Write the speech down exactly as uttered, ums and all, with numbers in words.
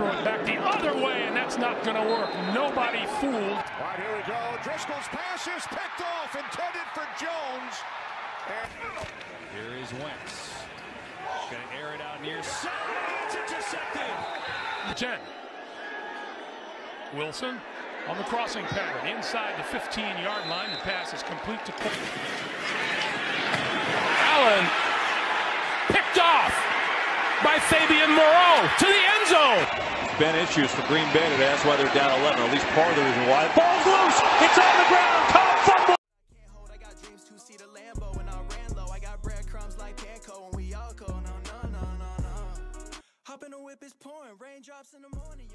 throw it back the other way, and that's not going to work. Nobody fooled. All right, here we go. Driscoll's pass is picked off, intended for Jones. And here is Wentz. Going to air it out near side. It's intercepted. Jen. Wilson on the crossing pattern inside the fifteen-yard line. The pass is complete to Cole. Allen picked off by Fabian Moreau to the end zone. Been issues for Green Bay today. That's why they're down eleven. At least part of the reason why. Ball's loose. It's on the ground. Caught fumble. Can't hold. I got dreams to see the Lambo, and I ran low. I got breadcrumbs like Panko, and we all go no no no no no. Hop in the whip is pouring. Raindrops in the morning.